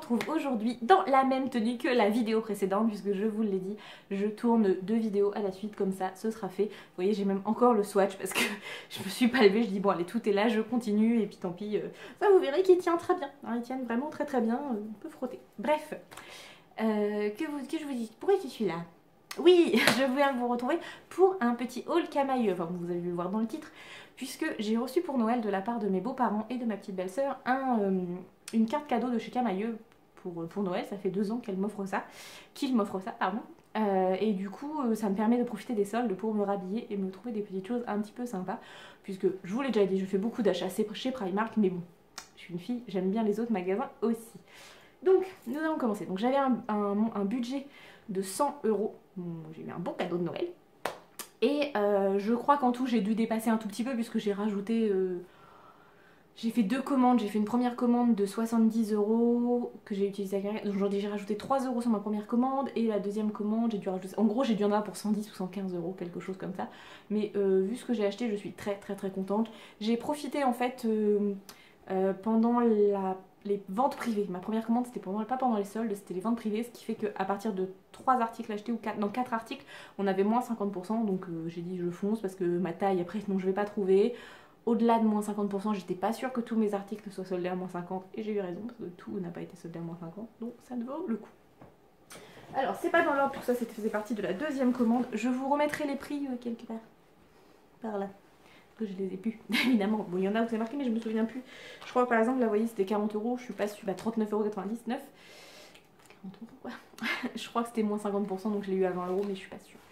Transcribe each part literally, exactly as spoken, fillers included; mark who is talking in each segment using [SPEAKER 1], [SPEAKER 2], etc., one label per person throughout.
[SPEAKER 1] retrouve aujourd'hui dans la même tenue que la vidéo précédente, puisque je vous l'ai dit, je tourne deux vidéos à la suite, comme ça ce sera fait. Vous voyez, j'ai même encore le swatch parce que je me suis pas levée, je dis bon allez, tout est là, je continue, et puis tant pis, euh, ça vous verrez qu'il tient très bien, hein, il tient vraiment très très bien, euh, on peut frotter. Bref, euh, que, vous, que je vous dis, pourquoi je suis là? Oui, je viens vous retrouver pour un petit haul camailleux, enfin vous avez vu le voir dans le titre, puisque j'ai reçu pour Noël de la part de mes beaux-parents et de ma petite belle-sœur un, euh, une carte cadeau de chez Camailleux pour, pour Noël. Ça fait deux ans qu'elle m'offre ça, qu'il m'offre ça, pardon. Euh, et du coup, ça me permet de profiter des soldes pour me rhabiller et me trouver des petites choses un petit peu sympas, puisque je vous l'ai déjà dit, je fais beaucoup d'achats chez Primark, mais bon, je suis une fille, j'aime bien les autres magasins aussi. Donc, nous allons commencer. Donc j'avais un, un, un budget de cent euros, j'ai eu un bon cadeau de Noël. Et euh, je crois qu'en tout j'ai dû dépasser un tout petit peu puisque j'ai rajouté... Euh, j'ai fait deux commandes, j'ai fait une première commande de soixante-dix euros que j'ai utilisé à donc j'ai rajouté trois euros sur ma première commande, et la deuxième commande j'ai dû rajouter... En gros j'ai dû en avoir pour cent dix ou cent quinze euros, quelque chose comme ça. Mais euh, vu ce que j'ai acheté, je suis très très très contente. J'ai profité en fait euh, euh, pendant la... les ventes privées. Ma première commande c'était pendant, pas pendant les soldes, c'était les ventes privées, ce qui fait qu'à partir de trois articles achetés, ou quatre, non quatre articles, on avait moins cinquante pour cent, donc euh, j'ai dit je fonce parce que ma taille après sinon je vais pas trouver. Au-delà de moins cinquante pour cent, j'étais pas sûre que tous mes articles soient soldés à moins cinquante, et j'ai eu raison parce que tout n'a pas été soldé à moins cinquante, donc ça ne vaut le coup. Alors c'est pas dans l'ordre, tout ça c'était faisait partie de la deuxième commande. Je vous remettrai les prix euh, quelque part par là, que je les ai plus, évidemment. Bon, il y en a où c'est marqué, mais je me souviens plus. Je crois par exemple, là, vous voyez, c'était quarante euros, je suis pas sûre, bah, trente-neuf euros quatre-vingt-dix-neuf. quarante euros, ouais. Je crois que c'était moins cinquante pour cent, donc je l'ai eu à vingt euros, mais je suis pas sûre.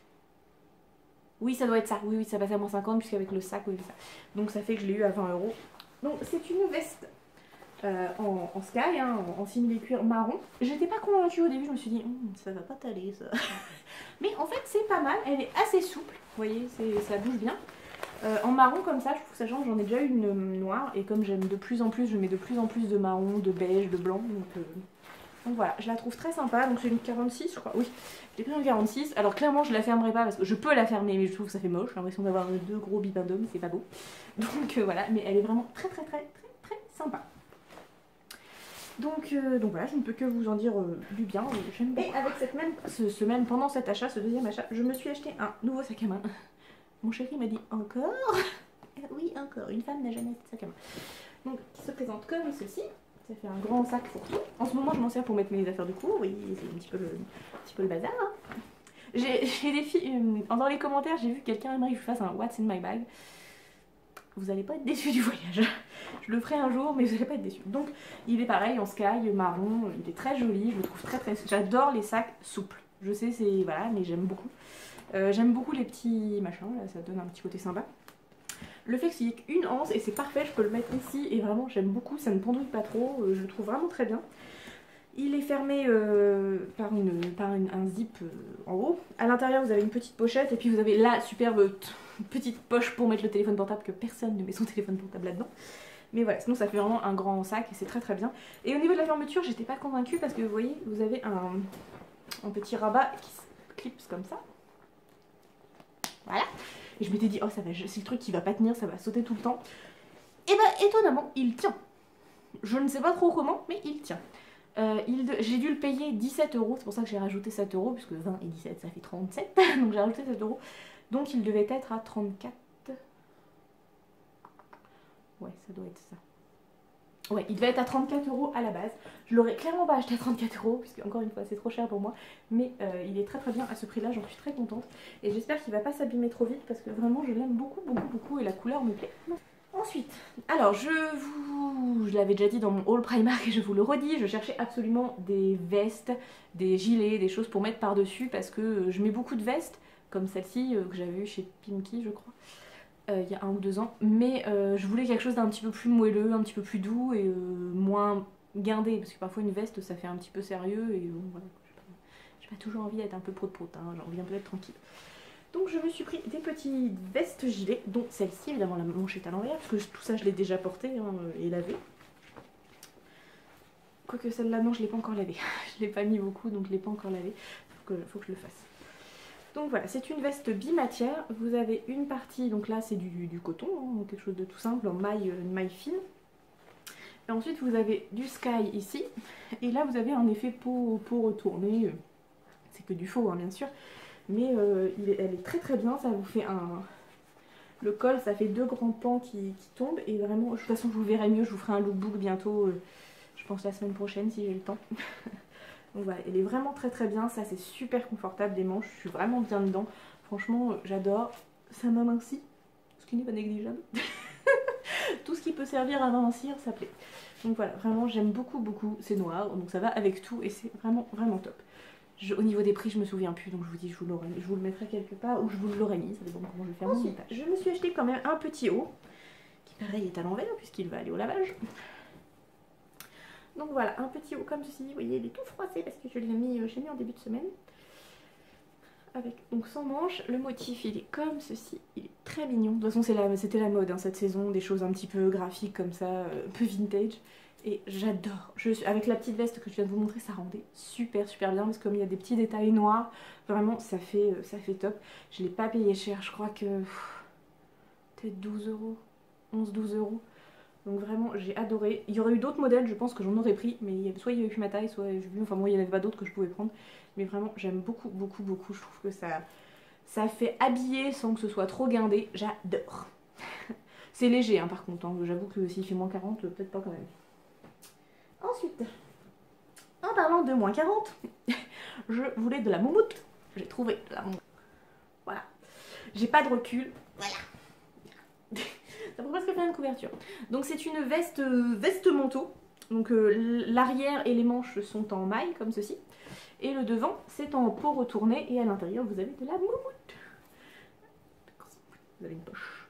[SPEAKER 1] Oui, ça doit être ça, oui, oui, ça passe à moins cinquante, puisqu'avec le sac, oui, ça. Donc ça fait que je l'ai eu à vingt euros. Donc c'est une veste euh, en, en sky, hein, en, en simili cuir marron. J'étais pas convaincue au début, je me suis dit, hm, ça va pas t'aller ça. Mais en fait, c'est pas mal, elle est assez souple, vous voyez, ça bouge bien. Euh, en marron comme ça, je trouve ça change, j'en ai déjà eu une noire, et comme j'aime de plus en plus, je mets de plus en plus de marron, de beige, de blanc, donc, euh, donc voilà, je la trouve très sympa. Donc c'est une quarante-six je crois, oui, j'ai pris une quarante-six, alors clairement je la fermerai pas parce que je peux la fermer, mais je trouve que ça fait moche, j'ai l'impression d'avoir deux gros bibendums, c'est pas beau, donc euh, voilà, mais elle est vraiment très très très très très sympa. Donc, euh, donc voilà, je ne peux que vous en dire euh, du bien, j'aime beaucoup. Et avec cette même ce, ce même, pendant cet achat, ce deuxième achat, je me suis acheté un nouveau sac à main. Mon chéri m'a dit encore. Oui, encore, une femme n'a jamais acheté de sac à main. Donc, qui se présente comme ceci. Ça fait un grand sac pour tout. En ce moment, je m'en sers pour mettre mes affaires de cours. Oui, c'est un petit peu le, un petit peu le bazar. Hein. J'ai des filles. Euh, dans les commentaires, j'ai vu que quelqu'un aimerait que je fasse un What's in my bag. Vous n'allez pas être déçus du voyage. Je le ferai un jour, mais vous n'allez pas être déçus. Donc, il est pareil en sky, marron. Il est très joli. Je le trouve très très. J'adore les sacs souples. Je sais, c'est. Voilà, mais j'aime beaucoup. Euh, j'aime beaucoup les petits machins, là, ça donne un petit côté sympa. Le fait que c'est une anse, et c'est parfait, je peux le mettre ici, et vraiment j'aime beaucoup, ça ne pendouille pas trop, euh, je le trouve vraiment très bien. Il est fermé euh, par, une, par une, un zip euh, en haut. À l'intérieur vous avez une petite pochette, et puis vous avez la superbe petite poche pour mettre le téléphone portable, que personne ne met son téléphone portable là-dedans. Mais voilà, sinon ça fait vraiment un grand sac, et c'est très très bien. Et au niveau de la fermeture, j'étais pas convaincue, parce que vous voyez, vous avez un, un petit rabat qui se clipse comme ça. Voilà. Et je m'étais dit, oh ça va, c'est le truc qui va pas tenir, ça va sauter tout le temps. Et bah étonnamment, il tient. Je ne sais pas trop comment, mais il tient. Euh, j'ai dû le payer dix-sept euros, c'est pour ça que j'ai rajouté sept euros, puisque vingt et dix-sept ça fait trente-sept. Donc j'ai rajouté sept euros. Donc il devait être à trente-quatre. Ouais, ça doit être ça. Ouais, il devait être à trente-quatre euros à la base. Je l'aurais clairement pas acheté à trente-quatre euros, puisque encore une fois c'est trop cher pour moi. Mais euh, il est très très bien à ce prix là, j'en suis très contente. Et j'espère qu'il va pas s'abîmer trop vite, parce que vraiment je l'aime beaucoup beaucoup beaucoup et la couleur me plaît. Ensuite, alors je vous... je l'avais déjà dit dans mon haul Primark et je vous le redis, je cherchais absolument des vestes, des gilets, des choses pour mettre par dessus, parce que je mets beaucoup de vestes, comme celle-ci euh, que j'avais eu chez Pimki je crois. Euh, il y a un ou deux ans, mais euh, je voulais quelque chose d'un petit peu plus moelleux, un petit peu plus doux et euh, moins guindé, parce que parfois une veste ça fait un petit peu sérieux et bon, voilà, j'ai pas, pas toujours envie d'être un peu prout-prout, hein, j'ai envie un peu d'être tranquille. Donc je me suis pris des petits vestes gilets, dont celle-ci, évidemment la manche est à l'envers, parce que tout ça je l'ai déjà porté hein, et lavé. Quoique celle-là non, je l'ai pas encore lavée, je l'ai pas mis beaucoup donc je l'ai pas encore lavée, faut que, faut que je le fasse. Donc voilà, c'est une veste bimatière, vous avez une partie, donc là c'est du, du coton, hein, quelque chose de tout simple, en maille, une maille fine. Et ensuite vous avez du Sky ici. Et là vous avez un effet peau, peau retournée. C'est que du faux hein, bien sûr. Mais euh, il est, elle est très très bien. Ça vous fait un... Le col, ça fait deux grands pans qui, qui tombent. Et vraiment, de toute façon je vous verrai mieux. Je vous ferai un lookbook bientôt. Euh, je pense la semaine prochaine si j'ai le temps. Donc voilà, elle est vraiment très très bien. Ça c'est super confortable des manches. Je suis vraiment bien dedans. Franchement, euh, j'adore. Ça m'amincit. Ce qui n'est pas négligeable. Tout ce qui peut servir à mincir, ça plaît. Donc voilà, vraiment j'aime beaucoup beaucoup. C'est noir, donc ça va avec tout et c'est vraiment vraiment top. Je, au niveau des prix, je me souviens plus, donc je vous dis, je vous, je vous le mettrai quelque part ou je vous l'aurai mis, ça dépend comment je vais faire mon montage. Je me suis acheté quand même un petit haut, qui pareil est à l'envers puisqu'il va aller au lavage. Donc voilà, un petit haut comme ceci, vous voyez, il est tout froissé parce que je l'ai mis, j'ai mis en début de semaine. Avec donc sans manches, le motif il est comme ceci, il est très mignon. De toute façon c'était la, la mode hein, cette saison, des choses un petit peu graphiques comme ça, euh, un peu vintage. Et j'adore. Avec la petite veste que je viens de vous montrer, ça rendait super super bien parce que comme il y a des petits détails noirs, vraiment ça fait, ça fait top. Je l'ai pas payé cher, je crois que peut-être douze euros, onze douze euros. Donc vraiment j'ai adoré. Il y aurait eu d'autres modèles, je pense que j'en aurais pris, mais soit il y avait plus ma taille, soit j'ai vu, enfin moi il n'y en avait pas d'autres que je pouvais prendre. Mais vraiment j'aime beaucoup beaucoup beaucoup, je trouve que ça, ça fait habiller sans que ce soit trop guindé, j'adore. C'est léger hein, par contre, hein. J'avoue que s'il fait moins quarante, peut-être pas quand même. Ensuite, en parlant de moins quarante, je voulais de la moumoute. J'ai trouvé de la moumoute. Voilà. J'ai pas de recul. Voilà. Ça pourrait presque faire une couverture. Donc c'est une veste, euh, veste manteau. Donc euh, l'arrière et les manches sont en maille comme ceci. Et le devant c'est en peau retournée. Et à l'intérieur vous avez de la moumoute. Vous avez une poche.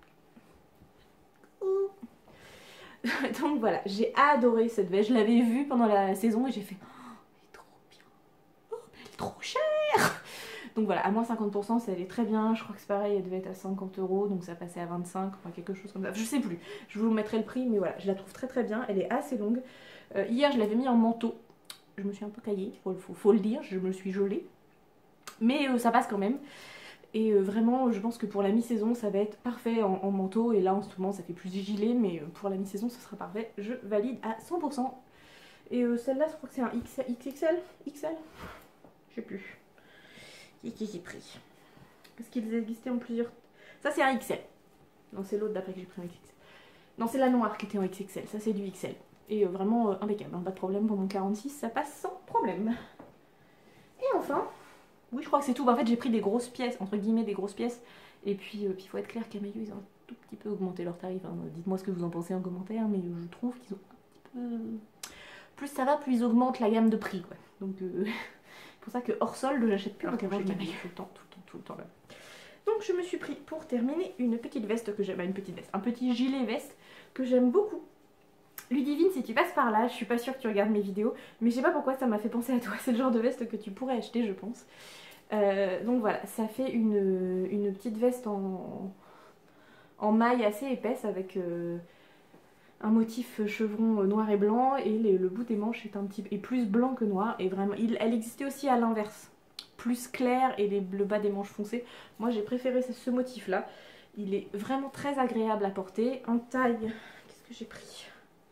[SPEAKER 1] Ouh. Donc voilà, j'ai adoré cette veste. Je l'avais vue pendant la saison et j'ai fait oh, elle est trop bien. Oh, mais elle est trop chère. Donc voilà, à moins cinquante pour cent, ça allait très bien. Je crois que c'est pareil, elle devait être à cinquante euros, donc ça passait à vingt-cinq, enfin quelque chose comme ça. Je sais plus, je vous mettrai le prix, mais voilà, je la trouve très très bien. Elle est assez longue. Euh, hier, je l'avais mis en manteau. Je me suis un peu caillée, faut, faut, faut le dire, je me suis gelée. Mais euh, ça passe quand même. Et euh, vraiment, je pense que pour la mi-saison, ça va être parfait en, en manteau. Et là, en ce moment, ça fait plus gilet, mais euh, pour la mi-saison, ce sera parfait. Je valide à cent pour cent. Et euh, celle-là, je crois que c'est un X X L X L Je sais plus. Qui qui j'ai pris? Parce qu'ils existaient en plusieurs... Ça, c'est un X L. Non, c'est l'autre d'après que j'ai pris un X X L. Non, c'est la noire qui était en X X L. Ça, c'est du X L. Et euh, vraiment euh, impeccable. Hein, pas de problème pour mon quarante-six, ça passe sans problème. Et enfin... Oui, je crois que c'est tout. Bah, en fait, j'ai pris des grosses pièces, entre guillemets, des grosses pièces. Et puis, il euh, faut être clair, Camaïeu, ils ont un tout petit peu augmenté leurs tarifs. Hein. Dites-moi ce que vous en pensez en commentaire, mais euh, je trouve qu'ils ont un petit peu... Plus ça va, plus ils augmentent la gamme de prix, quoi. Donc, euh... c'est pour ça que hors solde, j'achète plus. Alors qu'avant, je Camaïeu tout le temps, tout le temps, tout le temps là. Donc, je me suis pris, pour terminer, une petite veste que j'aime... Bah, une petite veste, un petit gilet veste que j'aime beaucoup. Ludivine, si tu passes par là, je suis pas sûre que tu regardes mes vidéos, mais je sais pas pourquoi ça m'a fait penser à toi. C'est le genre de veste que tu pourrais acheter, je pense. Euh, donc voilà, ça fait une, une petite veste en, en maille assez épaisse avec euh, un motif chevron noir et blanc et les, le bout des manches est un petit est plus blanc que noir et vraiment, il, elle existait aussi à l'inverse, plus clair et les, le bas des manches foncé. Moi j'ai préféré ce, ce motif là, il est vraiment très agréable à porter. En taille, qu'est-ce que j'ai pris?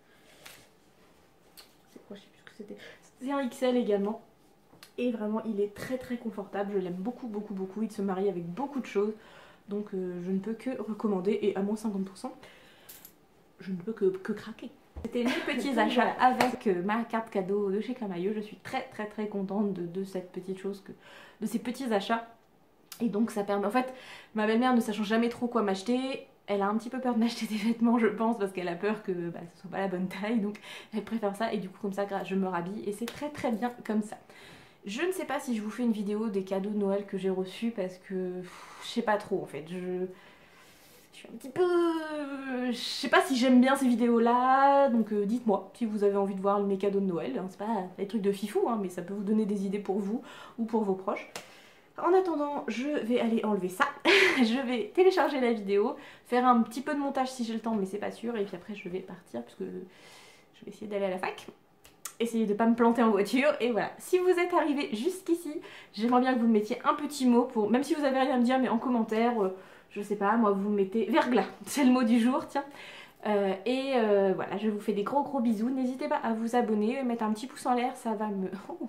[SPEAKER 1] C'est quoi, je sais plus ce que c'était. C'est un X L également. Et vraiment il est très très confortable, je l'aime beaucoup beaucoup beaucoup, il se marie avec beaucoup de choses. Donc euh, je ne peux que recommander et à moins cinquante pour cent, je ne peux que, que craquer. C'était mes petits achats avec euh, ma carte cadeau de chez Camaïeu. Je suis très très très contente de, de cette petite chose, que, de ces petits achats. Et donc ça permet, en fait ma belle-mère ne sachant jamais trop quoi m'acheter, elle a un petit peu peur de m'acheter des vêtements je pense, parce qu'elle a peur que bah, ce soit pas la bonne taille. Donc elle préfère ça et du coup comme ça je me rhabille et c'est très très bien comme ça. Je ne sais pas si je vous fais une vidéo des cadeaux de Noël que j'ai reçus parce que pff, je sais pas trop en fait. Je, je suis un petit peu... Je sais pas si j'aime bien ces vidéos là, donc euh, dites-moi si vous avez envie de voir mes cadeaux de Noël. Hein, c'est pas des trucs de fifou, hein, mais ça peut vous donner des idées pour vous ou pour vos proches. En attendant, je vais aller enlever ça. Je vais télécharger la vidéo, faire un petit peu de montage si j'ai le temps, mais c'est pas sûr. Et puis après je vais partir puisque je vais essayer d'aller à la fac. Essayez de ne pas me planter en voiture et voilà. Si vous êtes arrivé jusqu'ici, j'aimerais bien que vous me mettiez un petit mot pour, même si vous avez rien à me dire, mais en commentaire, euh, je sais pas, moi vous mettez verglas, c'est le mot du jour, tiens. Euh, et euh, voilà, je vous fais des gros gros bisous. N'hésitez pas à vous abonner, mettre un petit pouce en l'air, ça va me...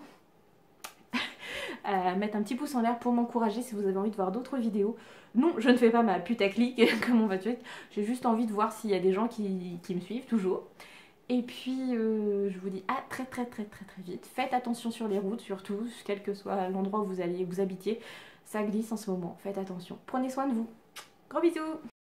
[SPEAKER 1] euh, mettre un petit pouce en l'air pour m'encourager si vous avez envie de voir d'autres vidéos. Non, je ne fais pas ma putaclic comme on va dire. J'ai juste envie de voir s'il y a des gens qui, qui me suivent toujours. Et puis euh, je vous dis à très très très très très vite. Faites attention sur les routes, surtout, quel que soit l'endroit où vous allez vous habitiez. Ça glisse en ce moment, faites attention. Prenez soin de vous. Gros bisous.